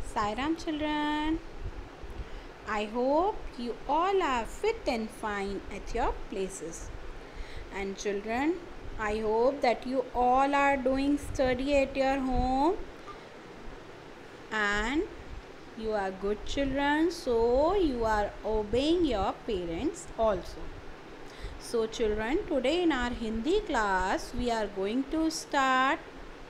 Sai Ram children, I hope you all are fit and fine at your places. And children, I hope that you all are doing study at your home and you are good children, so you are obeying your parents also. So children, today in our Hindi class we are going to start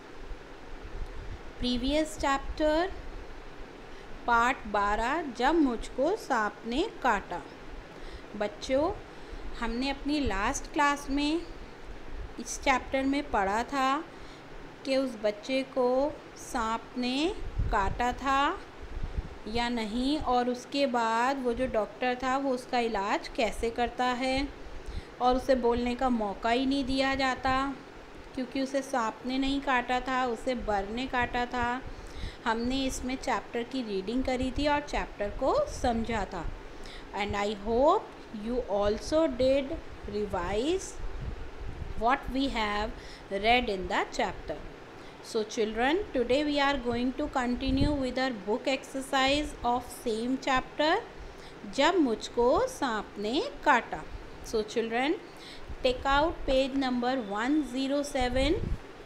previous chapter part 12 जब मुझको सांप ने काटा। बच्चों, हमने अपनी last class में इस चैप्टर में पढ़ा था कि उस बच्चे को सांप ने काटा था या नहीं, और उसके बाद वो जो डॉक्टर था वो उसका इलाज कैसे करता है, और उसे बोलने का मौका ही नहीं दिया जाता क्योंकि उसे सांप ने नहीं काटा था, उसे बर ने काटा था। हमने इसमें चैप्टर की रीडिंग करी थी और चैप्टर को समझा था। And I hope you also did revise what we have read in the chapter. So children, today we are going to continue with our book exercise of same chapter जब मुझको सांप ने काटा. So children, take out page number 107.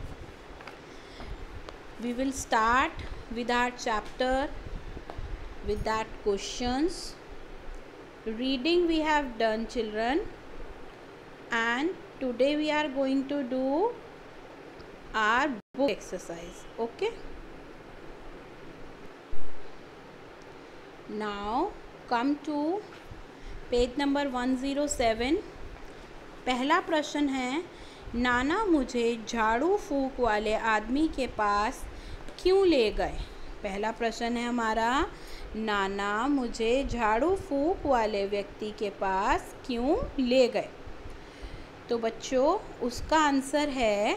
We will start with our chapter with that questions. Reading we have done children, and today we are going to do our book exercise. Okay, now come to page number 107. पहला प्रश्न है, नाना मुझे झाड़ू फूंक वाले आदमी के पास क्यों ले गए। पहला प्रश्न है हमारा, नाना मुझे झाड़ू फूंक वाले व्यक्ति के पास क्यों ले गए। तो बच्चों, उसका आंसर है,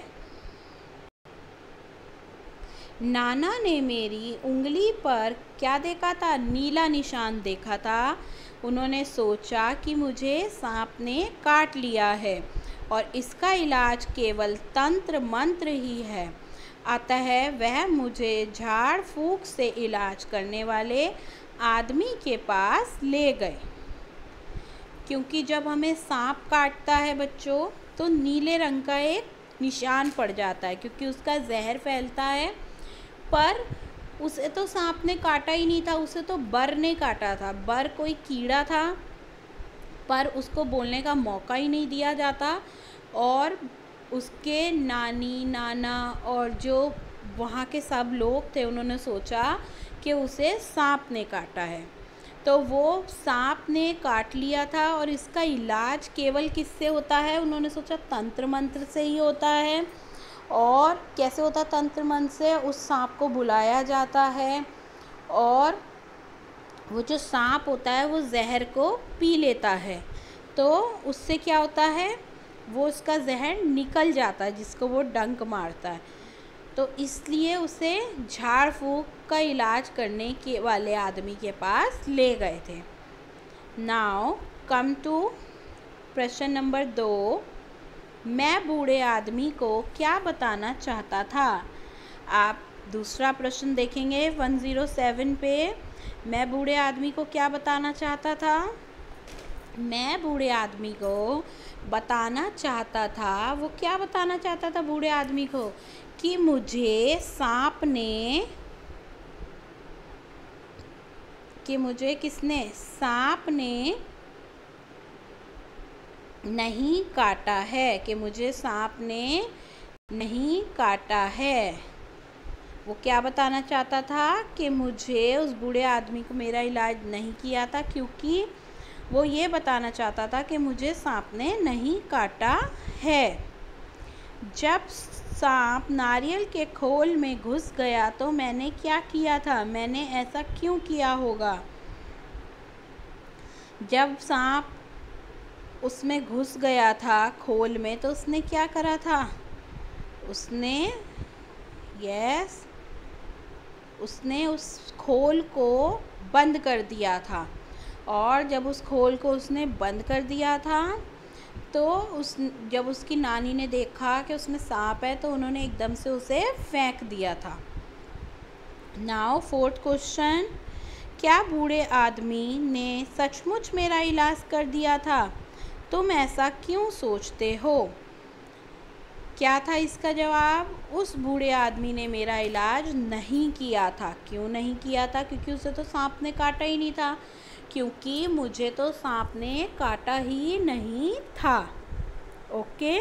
नाना ने मेरी उंगली पर क्या देखा था, नीला निशान देखा था। उन्होंने सोचा कि मुझे सांप ने काट लिया है और इसका इलाज केवल तंत्र मंत्र ही है, अतः वह मुझे झाड़ फूंक से इलाज करने वाले आदमी के पास ले गए। क्योंकि जब हमें सांप काटता है बच्चों तो नीले रंग का एक निशान पड़ जाता है क्योंकि उसका जहर फैलता है, पर उसे तो सांप ने काटा ही नहीं था, उसे तो बर ने काटा था। बर कोई कीड़ा था पर उसको बोलने का मौका ही नहीं दिया जाता, और उसके नानी नाना और जो वहाँ के सब लोग थे उन्होंने सोचा कि उसे सांप ने काटा है, तो वो सांप ने काट लिया था और इसका इलाज केवल किससे होता है, उन्होंने सोचा तंत्र मंत्र से ही होता है। और कैसे होता तंत्र मंत्र से, उस सांप को बुलाया जाता है और वो जो सांप होता है वो जहर को पी लेता है, तो उससे क्या होता है, वो उसका जहर निकल जाता है जिसको वो डंक मारता है। तो इसलिए उसे झाड़ फूंक का इलाज करने के वाले आदमी के पास ले गए थे। नाउ कम टू प्रश्न नंबर 2। मैं बूढ़े आदमी को क्या बताना चाहता था। आप दूसरा प्रश्न देखेंगे 107 पे। मैं बूढ़े आदमी को क्या बताना चाहता था। मैं बूढ़े आदमी को बताना चाहता था, वो क्या बताना चाहता था बूढ़े आदमी को, कि मुझे सांप ने, कि मुझे किसने, सांप ने नहीं काटा है, कि मुझे सांप ने नहीं काटा है। वो क्या बताना चाहता था कि मुझे, उस बूढ़े आदमी को मेरा इलाज नहीं किया था क्योंकि वो ये बताना चाहता था कि मुझे सांप ने नहीं काटा है। जब सांप नारियल के खोल में घुस गया तो मैंने क्या किया था, मैंने ऐसा क्यों किया होगा। जब सांप उसमें घुस गया था खोल में तो उसने क्या करा था, उसने उसने उस खोल को बंद कर दिया था, और जब उस खोल को उसने बंद कर दिया था तो जब उसकी नानी ने देखा कि उसमें सांप है तो उन्होंने एकदम से उसे फेंक दिया था। नाउ फोर्थ क्वेश्चन, क्या बूढ़े आदमी ने सचमुच मेरा इलाज कर दिया था? तुम ऐसा क्यों सोचते हो? क्या था इसका जवाब? उस बूढ़े आदमी ने मेरा इलाज नहीं किया था। क्यों नहीं किया था? क्योंकि उसे तो सांप ने काटा ही नहीं था। क्योंकि मुझे तो सांप ने काटा ही नहीं था। Okay,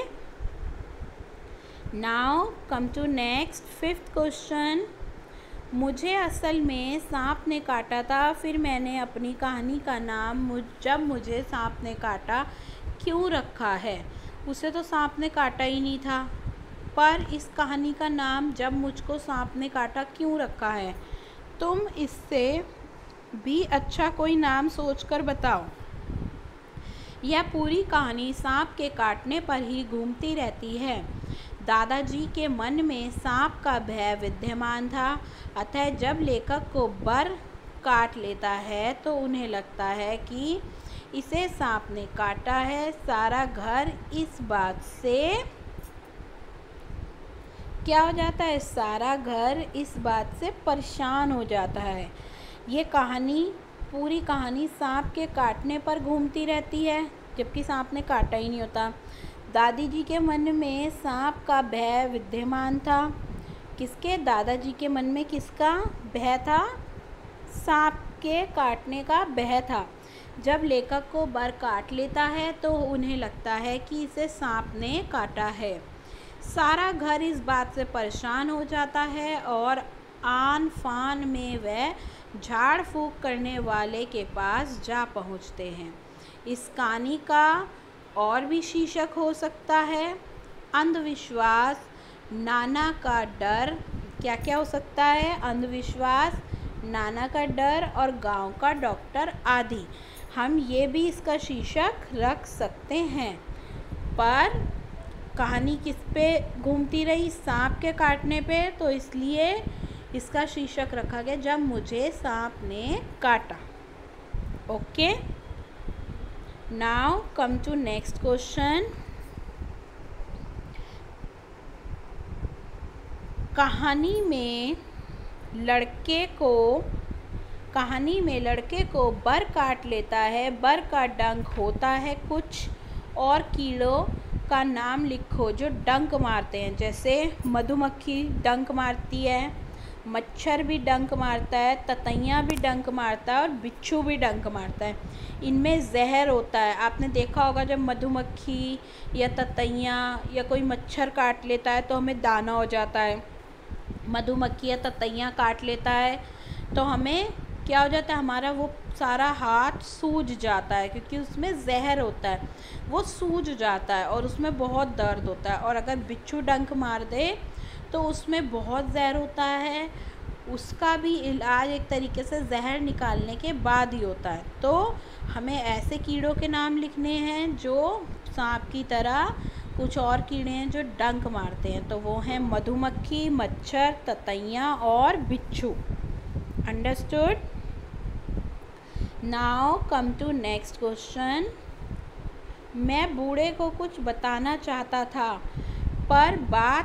now come to next fifth question. मुझे असल में सांप ने काटा था, फिर मैंने अपनी कहानी का नाम जब मुझे सांप ने काटा क्यों रखा है? उसे तो सांप ने काटा ही नहीं था, पर इस कहानी का नाम जब मुझको सांप ने काटा क्यों रखा है? तुम इससे भी अच्छा कोई नाम सोचकर बताओ। यह पूरी कहानी सांप के काटने पर ही घूमती रहती है। दादाजी के मन में सांप का भय विद्यमान था, अतः जब लेखक को बर काट लेता है तो उन्हें लगता है कि इसे सांप ने काटा है। सारा घर इस बात से क्या हो जाता है? सारा घर इस बात से परेशान हो जाता है। ये कहानी, पूरी कहानी सांप के काटने पर घूमती रहती है, जबकि सांप ने काटा ही नहीं होता। दादी जी के मन में सांप का भय विद्यमान था। किसके? दादाजी के मन में किसका भय था? सांप के काटने का भय था। जब लेखक को बर काट लेता है तो उन्हें लगता है कि इसे सांप ने काटा है। सारा घर इस बात से परेशान हो जाता है और आन फान में वह झाड़ फूंक करने वाले के पास जा पहुंचते हैं। इस कहानी का और भी शीर्षक हो सकता है अंधविश्वास, नाना का डर। क्या क्या हो सकता है? अंधविश्वास, नाना का डर और गांव का डॉक्टर आदि। हम ये भी इसका शीर्षक रख सकते हैं। पर कहानी किस पे घूमती रही? सांप के काटने पे, तो इसलिए इसका शीर्षक रखा गया जब मुझे सांप ने काटा। Okay, now come to next question. कहानी में लड़के को बर काट लेता है। बर का डंक होता है कुछ, और कीड़ों का नाम लिखो जो डंक मारते हैं। जैसे मधुमक्खी डंक मारती है, मच्छर भी डंक मारता है, ततैया भी डंक मारता है और बिच्छू भी डंक मारता है। इनमें जहर होता है। आपने देखा होगा जब मधुमक्खी या ततैया या कोई मच्छर काट लेता है तो हमें दाना हो जाता है। मधुमक्खी या ततैया काट लेता है तो हमें क्या हो जाता है? हमारा वो सारा हाथ सूज जाता है, क्योंकि उसमें जहर होता है, वो सूज जाता है और उसमें बहुत दर्द होता है। और अगर बिच्छू डंक मार दे तो उसमें बहुत जहर होता है। उसका भी इलाज एक तरीके से जहर निकालने के बाद ही होता है। तो हमें ऐसे कीड़ों के नाम लिखने हैं जो सांप की तरह कुछ और कीड़े हैं जो डंक मारते हैं। तो वो हैं मधुमक्खी, मच्छर, ततैया और बिच्छू। Understood? Now come to next question. मैं बूढ़े को कुछ बताना चाहता था पर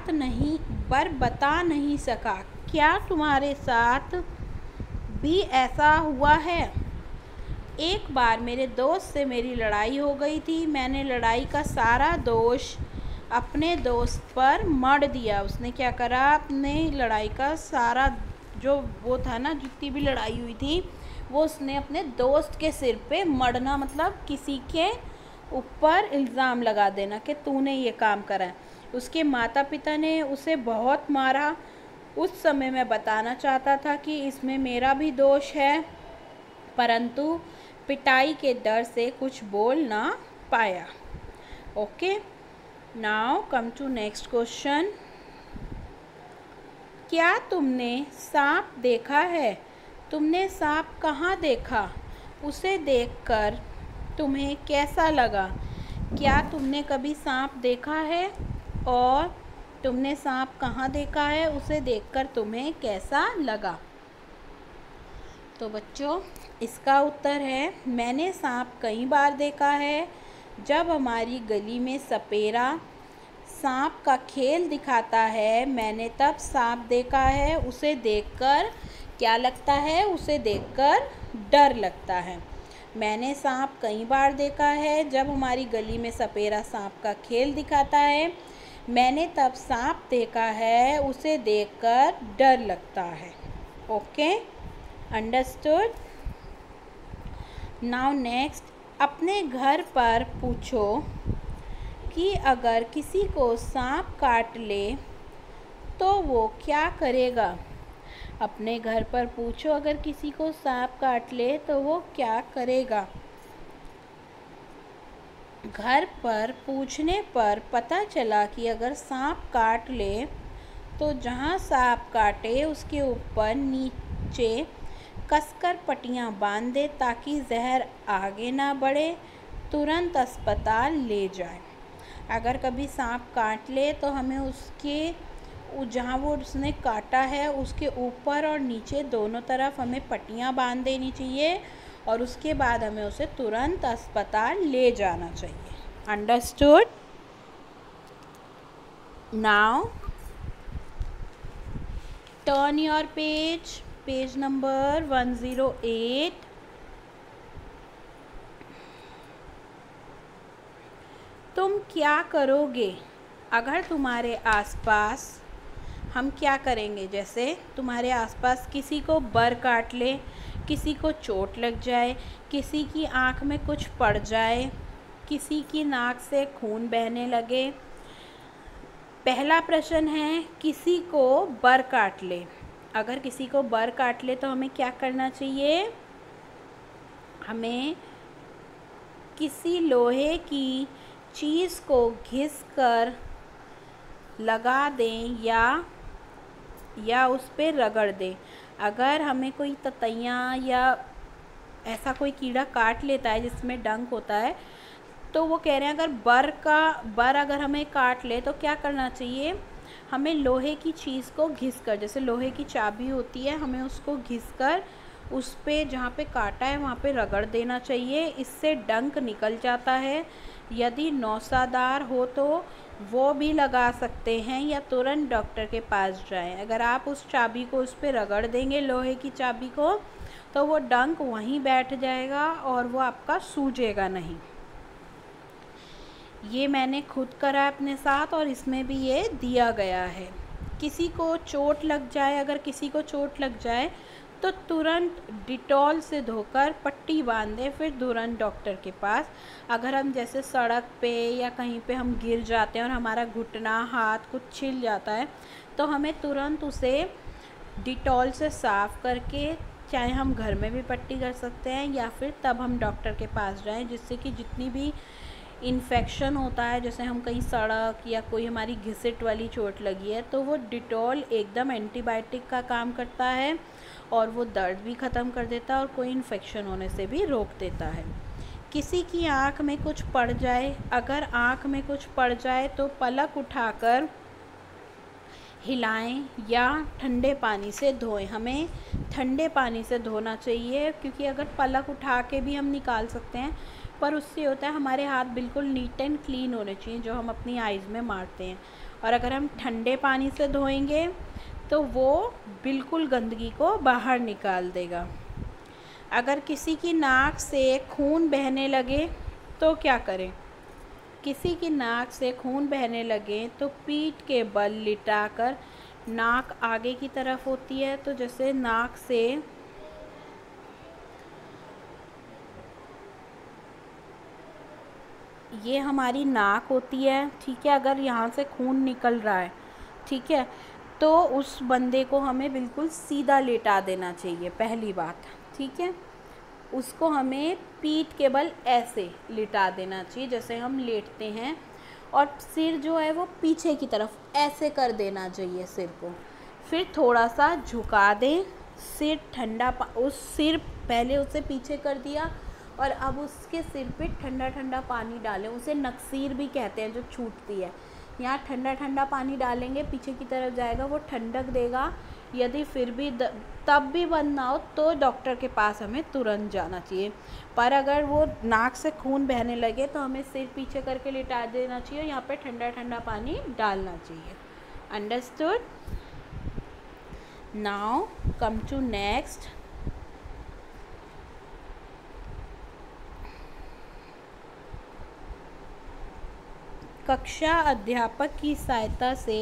बता नहीं सका। क्या तुम्हारे साथ भी ऐसा हुआ है? एक बार मेरे दोस्त से मेरी लड़ाई हो गई थी। मैंने लड़ाई का सारा दोष अपने दोस्त पर मढ़ दिया। उसने क्या करा? अपने लड़ाई का सारा जो वो था ना, जितनी भी लड़ाई हुई थी वो उसने अपने दोस्त के सिर पे मढ़ना, मतलब किसी के ऊपर इल्ज़ाम लगा देना कि तूने ये काम करा है। उसके माता पिता ने उसे बहुत मारा। उस समय मैं बताना चाहता था कि इसमें मेरा भी दोष है, परंतु पिटाई के डर से कुछ बोल ना पाया। Okay, now come to next question. क्या तुमने सांप देखा है? तुमने सांप कहाँ देखा? उसे देखकर तुम्हें कैसा लगा? क्या तुमने कभी सांप देखा है? और तुमने सांप कहाँ देखा है? उसे देखकर तुम्हें कैसा लगा? तो बच्चों, इसका उत्तर है मैंने सांप कई बार देखा है। जब हमारी गली में सपेरा सांप का खेल दिखाता है, मैंने तब सांप देखा है। उसे देखकर क्या लगता है? उसे देखकर डर लगता है। मैंने सांप कई बार देखा है। जब हमारी गली में सपेरा सांप का खेल दिखाता है, मैंने तब सांप देखा है, उसे देखकर डर लगता है। Okay, understood. नाउ नेक्स्ट, अपने घर पर पूछो कि अगर किसी को सांप काट ले तो वो क्या करेगा? अपने घर पर पूछो, अगर किसी को सांप काट ले तो वो क्या करेगा? घर पर पूछने पर पता चला कि अगर सांप काट ले तो जहाँ सांप काटे उसके ऊपर नीचे कसकर पट्टियाँ बांध दे ताकि जहर आगे ना बढ़े, तुरंत अस्पताल ले जाए। अगर कभी सांप काट ले तो हमें उसके जहाँ वो उसने काटा है उसके ऊपर और नीचे दोनों तरफ हमें पट्टियाँ बांध देनी चाहिए और उसके बाद हमें उसे तुरंत अस्पताल ले जाना चाहिए। Understood? Now turn your page number 108। तुम क्या करोगे अगर तुम्हारे आसपास, हम क्या करेंगे, जैसे तुम्हारे आसपास किसी को बर काट ले, किसी को चोट लग जाए, किसी की आँख में कुछ पड़ जाए, किसी की नाक से खून बहने लगे। पहला प्रश्न है, किसी को बर काट ले। अगर किसी को बर काट ले तो हमें क्या करना चाहिए? हमें किसी लोहे की चीज़ को घिस कर लगा दें या उस पर रगड़ दें। अगर हमें कोई ततैयाँ या ऐसा कोई कीड़ा काट लेता है जिसमें डंक होता है तो वो कह रहे हैं अगर बर अगर हमें काट ले तो क्या करना चाहिए? हमें लोहे की चीज़ को घिस कर, जैसे लोहे की चाबी होती है, हमें उसको घिस कर उस पे जहाँ पे काटा है वहाँ पे रगड़ देना चाहिए। इससे डंक निकल जाता है। यदि नौसादार हो तो वो भी लगा सकते हैं या तुरंत डॉक्टर के पास जाएं। अगर आप उस चाबी को उस पर रगड़ देंगे, लोहे की चाबी को, तो वो डंक वहीं बैठ जाएगा और वो आपका सूजेगा नहीं। ये मैंने खुद करा अपने साथ और इसमें भी ये दिया गया है। किसी को चोट लग जाए, अगर किसी को चोट लग जाए तो तुरंत डिटॉल से धोकर पट्टी बांध दें, फिर तुरंत डॉक्टर के पास। अगर हम जैसे सड़क पे या कहीं पे हम गिर जाते हैं और हमारा घुटना, हाथ कुछ छिल जाता है तो हमें तुरंत उसे डिटॉल से साफ़ करके, चाहे हम घर में भी पट्टी कर सकते हैं या फिर तब हम डॉक्टर के पास जाएं, जिससे कि जितनी भी इन्फेक्शन होता है, जैसे हम कहीं सड़क या कोई हमारी घिसट वाली चोट लगी है तो वो डिटॉल एकदम एंटीबायोटिक का काम करता है और वो दर्द भी ख़त्म कर देता है और कोई इन्फेक्शन होने से भी रोक देता है। किसी की आँख में कुछ पड़ जाए, अगर आँख में कुछ पड़ जाए तो पलक उठाकर हिलाएं या ठंडे पानी से धोएं। हमें ठंडे पानी से धोना चाहिए क्योंकि अगर पलक उठा के भी हम निकाल सकते हैं, पर उससे होता है हमारे हाथ बिल्कुल नीट एंड क्लीन होने चाहिए जो हम अपनी आइज़ में मारते हैं। और अगर हम ठंडे पानी से धोएंगे तो वो बिल्कुल गंदगी को बाहर निकाल देगा। अगर किसी की नाक से खून बहने लगे तो क्या करें? किसी की नाक से खून बहने लगे तो पीठ के बल लिटाकर, नाक आगे की तरफ होती है तो जैसे नाक से ये हमारी नाक होती है, ठीक है, अगर यहाँ से खून निकल रहा है, ठीक है, तो उस बंदे को हमें बिल्कुल सीधा लेटा देना चाहिए, पहली बात, ठीक है। उसको हमें पीठ के बल ऐसे लिटा देना चाहिए जैसे हम लेटते हैं, और सिर जो है वो पीछे की तरफ ऐसे कर देना चाहिए सिर को। फिर थोड़ा सा झुका दें, सिर ठंडा उस सिर पहले उसे पीछे कर दिया और अब उसके सिर पे ठंडा ठंडा पानी डालें। उसे नक्सीर भी कहते हैं जो छूटती है। यहाँ ठंडा ठंडा पानी डालेंगे, पीछे की तरफ जाएगा, वो ठंडक देगा। यदि फिर भी तब भी बंद ना हो तो डॉक्टर के पास हमें तुरंत जाना चाहिए। पर अगर वो नाक से खून बहने लगे तो हमें सिर पीछे करके लिटा देना चाहिए, यहाँ पे ठंडा ठंडा पानी डालना चाहिए। Understood? Now come to next. कक्षा अध्यापक की सहायता से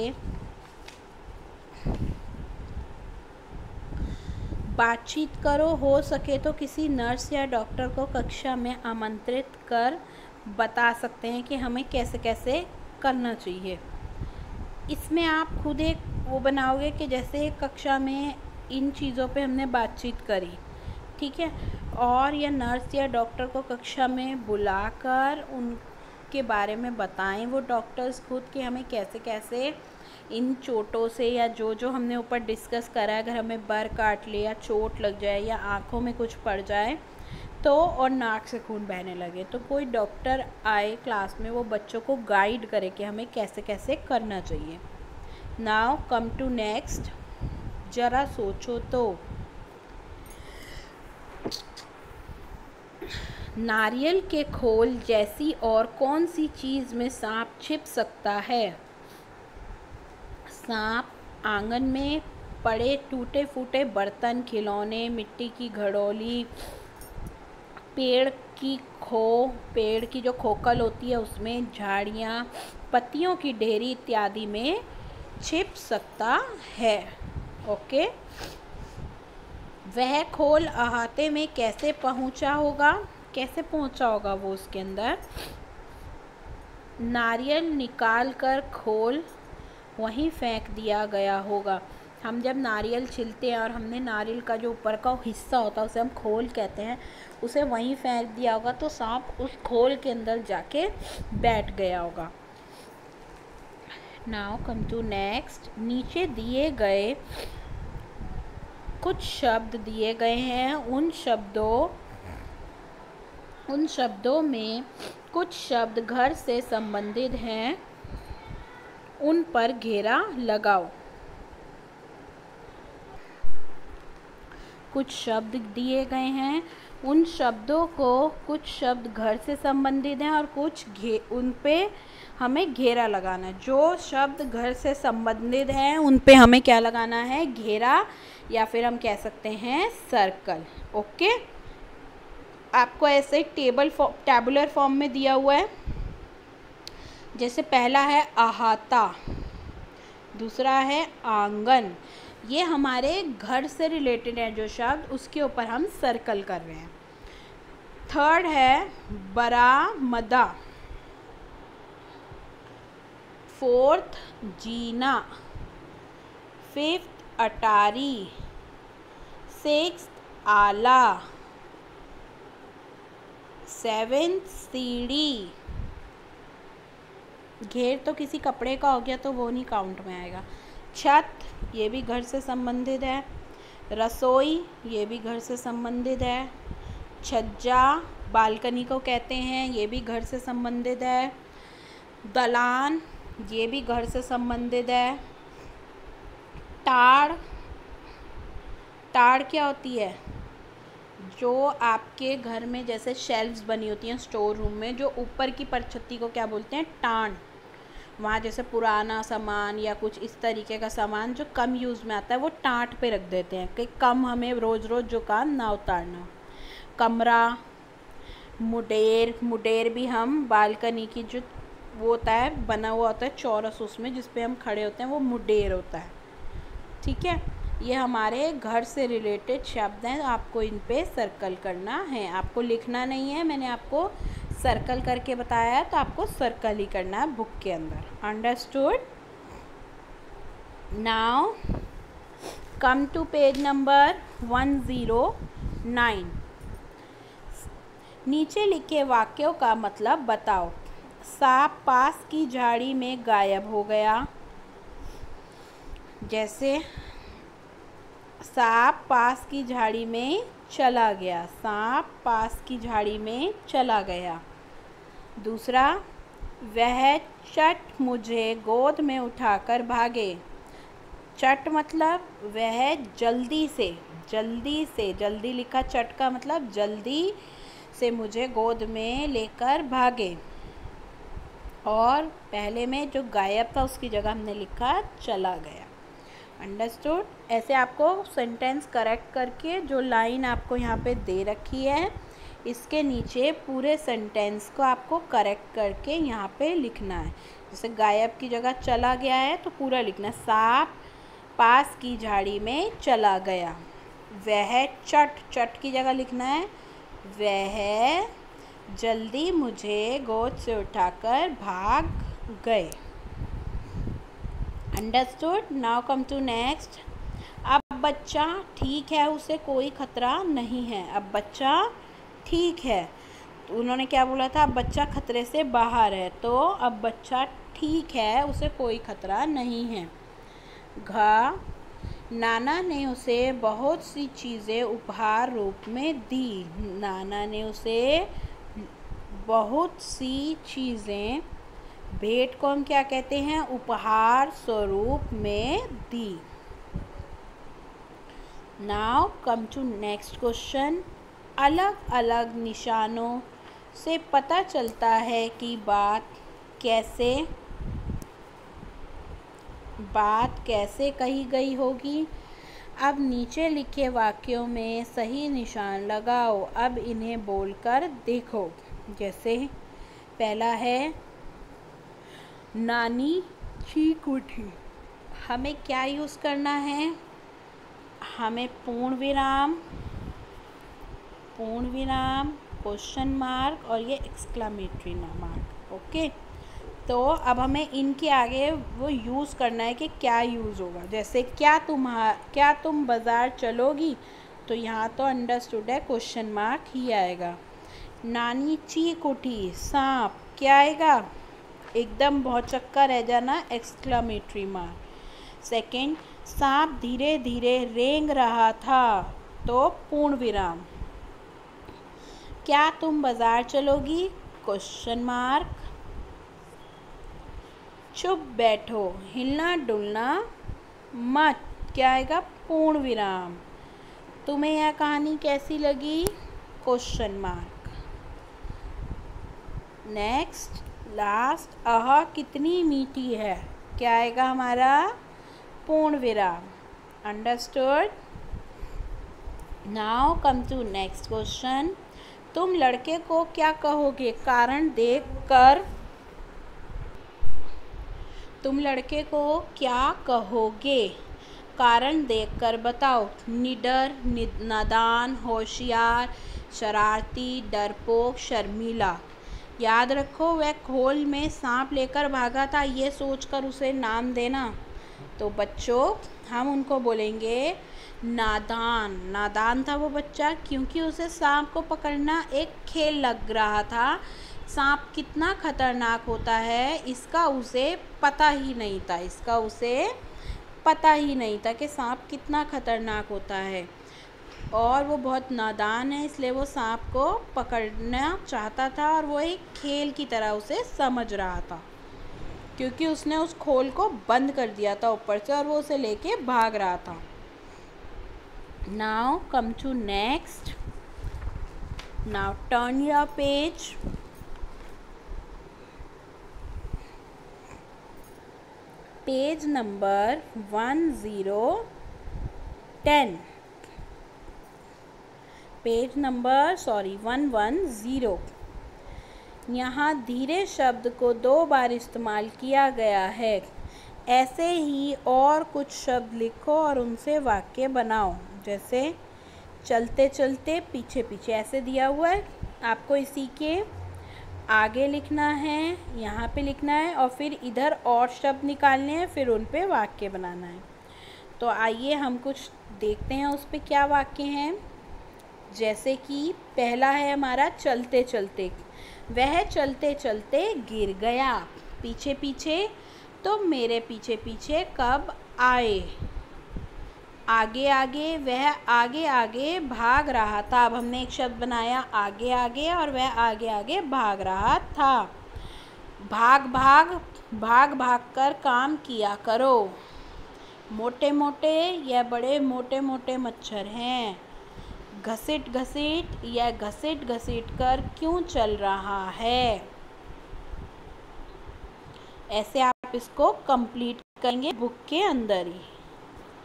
बातचीत करो। हो सके तो किसी नर्स या डॉक्टर को कक्षा में आमंत्रित कर बता सकते हैं कि हमें कैसे कैसे करना चाहिए। इसमें आप खुद एक वो बनाओगे कि जैसे कक्षा में इन चीज़ों पे हमने बातचीत करी, ठीक है, और या नर्स या डॉक्टर को कक्षा में बुलाकर उनके बारे में बताएं वो डॉक्टर्स खुद कि हमें कैसे कैसे इन चोटों से या जो जो हमने ऊपर डिस्कस करा है, अगर हमें बर काट ले या चोट लग जाए या आँखों में कुछ पड़ जाए तो और नाक से खून बहने लगे तो कोई डॉक्टर आए क्लास में, वो बच्चों को गाइड करे कि हमें कैसे कैसे करना चाहिए। Now come to next. ज़रा सोचो तो, नारियल के खोल जैसी और कौन सी चीज़ में सांप छिप सकता है? सांप आंगन में पड़े टूटे फूटे बर्तन, खिलौने, मिट्टी की घड़ोली, पेड़ की जो खोखल होती है उसमें, झाड़ियाँ, पत्तियों की ढेरी इत्यादि में छिप सकता है। ओके, वह खोल अहाते में कैसे पहुंचा होगा वो उसके अंदर? नारियल निकाल कर खोल वहीं फेंक दिया गया होगा। हम जब नारियल छिलते हैं और हमने नारियल का जो ऊपर का हिस्सा होता है उसे हम खोल कहते हैं, उसे वहीं फेंक दिया होगा तो सांप उस खोल के अंदर जाके बैठ गया होगा। Now come to next. नीचे दिए गए कुछ शब्द दिए गए हैं, उन शब्दों में कुछ शब्द घर से संबंधित हैं, उन पर घेरा लगाओ। कुछ शब्द दिए गए हैं, उन शब्दों को कुछ शब्द घर से संबंधित हैं और कुछ उन पे हमें घेरा लगाना है। जो शब्द घर से संबंधित हैं उन पे हमें क्या लगाना है? घेरा, या फिर हम कह सकते हैं सर्कल। ओके, आपको ऐसे टैबुलर फॉर्म में दिया हुआ है। जैसे पहला है अहाता, दूसरा है आंगन, ये हमारे घर से रिलेटेड है जो शब्द, उसके ऊपर हम सर्कल कर रहे हैं। थर्ड है बरामदा, फोर्थ जीना, फिफ्थ अटारी, सिक्स्थ आला, सेवेंथ सीढ़ी। घेर तो किसी कपड़े का हो गया तो वो नहीं काउंट में आएगा। छत, ये भी घर से संबंधित है। रसोई, ये भी घर से संबंधित है। छज्जा, बालकनी को कहते हैं, ये भी घर से संबंधित है। दलान, ये भी घर से संबंधित है। टाड़, टाड़ क्या होती है? जो आपके घर में जैसे शेल्व्स बनी होती हैं स्टोर रूम में, जो ऊपर की परछत्ती को क्या बोलते हैं? टाण। वहाँ जैसे पुराना सामान या कुछ इस तरीके का सामान जो कम यूज़ में आता है वो टाँट पे रख देते हैं कि कम हमें रोज़ रोज़ जो काम ना उतारना। कमरा, मुडेर भी हम बालकनी की जो वो होता है बना हुआ होता है चौरस, उसमें जिस पे हम खड़े होते हैं वो मुडेर होता है। ठीक है, ये हमारे घर से रिलेटेड शब्द हैं, आपको इन पे सर्कल करना है, आपको लिखना नहीं है। मैंने आपको सर्कल करके बताया है तो आपको सर्कल ही करना है बुक के अंदर। Understood? Now come to page number 109। नीचे लिखे वाक्यों का मतलब बताओ। सांप पास की झाड़ी में गायब हो गया। जैसे सांप पास की झाड़ी में चला गया, सांप पास की झाड़ी में चला गया। दूसरा, वह चट मुझे गोद में उठाकर भागे। चट मतलब वह जल्दी से, जल्दी लिखा चट का मतलब जल्दी से मुझे गोद में लेकर भागे। और पहले में जो गायब था उसकी जगह हमने लिखा चला गया। अंडरस्टूड। ऐसे आपको सेंटेंस करेक्ट करके जो लाइन आपको यहाँ पे दे रखी है इसके नीचे पूरे सेंटेंस को आपको करेक्ट करके यहाँ पे लिखना है। जैसे गायब की जगह चला गया है तो पूरा लिखना है। सांप पास की झाड़ी में चला गया। वह चट की जगह लिखना है वह जल्दी मुझे गोद से उठाकर भाग गए। Understood. Now come to next. अब बच्चा ठीक है, उसे कोई खतरा नहीं है। अब बच्चा ठीक है, तो उन्होंने क्या बोला था? अब बच्चा खतरे से बाहर है, तो अब बच्चा ठीक है, उसे कोई खतरा नहीं है। नाना ने उसे बहुत सी चीज़ें उपहार रूप में दी। नाना ने उसे बहुत सी चीज़ें, भेंट को हम क्या कहते हैं? उपहार स्वरूप में दी। Now come to next question. अलग अलग निशानों से पता चलता है कि बात कैसे कही गई होगी। अब नीचे लिखे वाक्यों में सही निशान लगाओ। अब इन्हें बोलकर देखो। जैसे पहला है नानी चीख उठी। हमें क्या यूज़ करना है? हमें पूर्ण विराम, क्वेश्चन मार्क और ये एक्सक्लेमेटरी मार्क। ओके, तो अब हमें इनके आगे वो यूज़ करना है कि क्या यूज़ होगा। जैसे क्या तुम बाज़ार चलोगी, तो यहाँ तो अंडरस्टूड है, क्वेश्चन मार्क ही आएगा। नानी चीख उठी, सांप क्या आएगा? एकदम बहुत चक्का रह जाना, एक्सक्लेमेटरी मार्क। सेकंड, सांप धीरे धीरे रेंग रहा था, तो पूर्ण विराम। क्या तुम बाज़ार चलोगी? Question mark. चुप बैठो, हिलना डुलना मत, क्या आएगा? पूर्ण विराम। तुम्हें यह कहानी कैसी लगी? Question mark. नेक्स्ट लास्ट, कितनी मीठी है, क्या आएगा हमारा? पूर्ण विराम। Understood. Now come to next question. तुम लड़के को क्या कहोगे? कारण देखकर तुम लड़के को क्या कहोगे? कारण देखकर बताओ। निडर, नादान, होशियार, शरारती, डरपोक, शर्मीला। याद रखो, वह खोल में सांप लेकर भागा था, ये सोचकर उसे नाम देना। तो बच्चों हम उनको बोलेंगे नादान था वो बच्चा, क्योंकि उसे सांप को पकड़ना एक खेल लग रहा था। सांप कितना खतरनाक होता है इसका उसे पता ही नहीं था कि सांप कितना खतरनाक होता है। और वो बहुत नादान है, इसलिए वो सांप को पकड़ना चाहता था और वो एक खेल की तरह उसे समझ रहा था, क्योंकि उसने उस खोल को बंद कर दिया था ऊपर से और वो उसे लेके भाग रहा था। Now come to next. Now turn your page. Page number 110. Page number 110. यहाँ धीरे शब्द को 2 बार इस्तेमाल किया गया है। ऐसे ही और कुछ शब्द लिखो और उनसे वाक्य बनाओ। जैसे चलते चलते पीछे पीछे, ऐसे दिया हुआ है, आपको इसी के आगे लिखना है, यहाँ पे लिखना है और फिर इधर और शब्द निकालने हैं, फिर उन पे वाक्य बनाना है। तो आइए हम कुछ देखते हैं उस पे क्या वाक्य हैं। जैसे कि पहला है हमारा चलते चलते। वह चलते चलते गिर गया। पीछे पीछे, तो मेरे पीछे पीछे कब आए। आगे आगे, वह आगे आगे भाग रहा था। अब हमने एक शब्द बनाया आगे आगे और वह आगे आगे भाग रहा था। भाग कर काम किया करो। मोटे मोटे या बड़े मोटे मोटे मच्छर हैं। घसीट घसीट या घसीट घसीट कर क्यों चल रहा है। ऐसे आप इसको कंप्लीट करेंगे बुक के अंदर ही।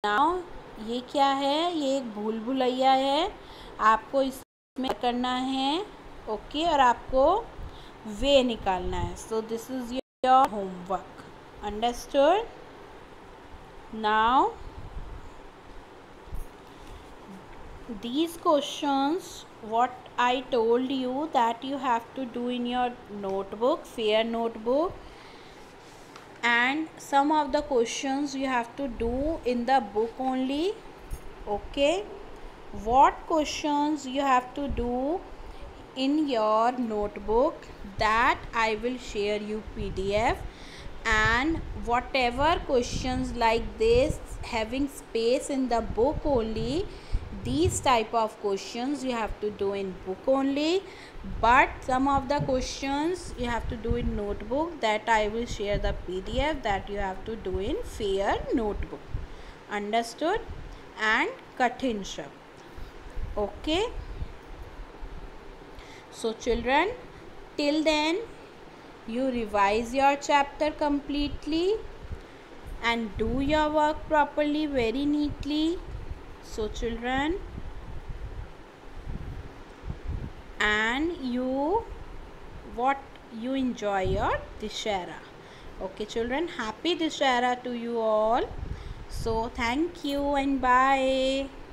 नाउ ये क्या है, ये एक भूल भुलैया है, आपको इसमें करना है ओके, और आपको वे निकालना है. So this is your homework. Understood. Now these questions what I told you that you have to do in your notebook, fair notebook, and some of the questions you have to do in the book only. Okay, what questions you have to do in your notebook, that I will share you PDF, and whatever questions like this having space in the book only, these type of questions you have to do in book only, but some of the questions you have to do in notebook, that I will share the PDF that you have to do in fair notebook. Understood? And Kathin Shabd. Okay. So children, till then you revise your chapter completely and do your work properly, very neatly. So children, and you enjoy your Dussehra. Okay children, happy Dussehra to you all. So thank you and bye.